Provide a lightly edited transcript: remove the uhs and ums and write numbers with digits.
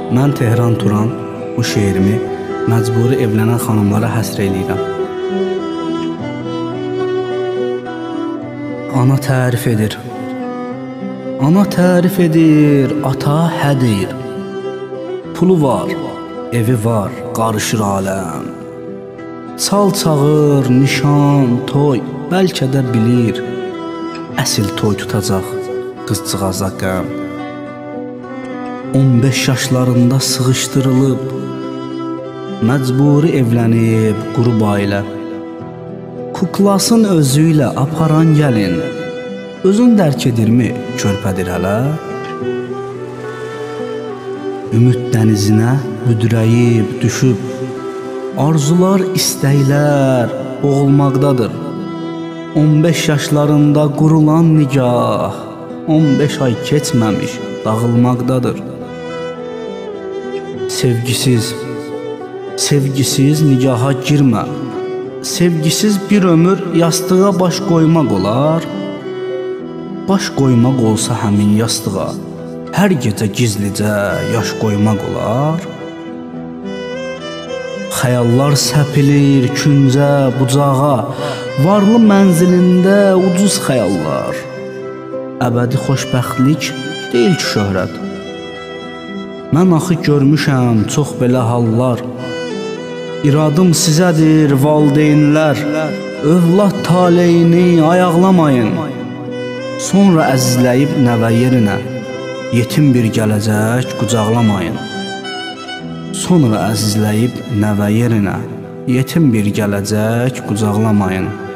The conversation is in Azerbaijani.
Mən Tehran Turan bu şeirimi məcburi evlənən xanımlara həsr eləyirəm. Ana tərif edir. Ana tərif edir, ata hədir. Pulu var, evi var, qarışır aləm. Çal çağır, nişan, toy, bəlkə də bilir. Əsil toy tutacaq qızcığaza qəm. 15 yaşlarında sıxışdırılıb, məcburi evlənib qrup ailə. Kuklasın özü ilə aparan gəlin, özün dərk edirmi, körpədir hələ? Ümid dənizinə büdrəyib, düşüb, arzular, istəklər boğulmaqdadır. 15 yaşlarında qurulan nigah, 15 ay keçməmiş dağılmaqdadır. Sevgisiz nigaha girmə. Sevgisiz bir ömür yastığa baş qoymaq olar. Baş qoymaq olsa həmin yastığa, hər gecə gizlicə yaş qoymaq olar. Xəyallar səpilir küncə, bucağa, varlı mənzilində ucuz xəyallar. Əbədi xoşbəxtlik deyil ki şöhrət. Mən axı görmüşəm çox belə hallar. İradım sizədir valideynlər, övlad taleyini ayaqlamayın. Sonra əzizləyib nəvə yerinə, yetim bir gələcək qucaqlamayın. Sonra əzizləyib nəvə yerinə, yetim bir gələcək qucaqlamayın.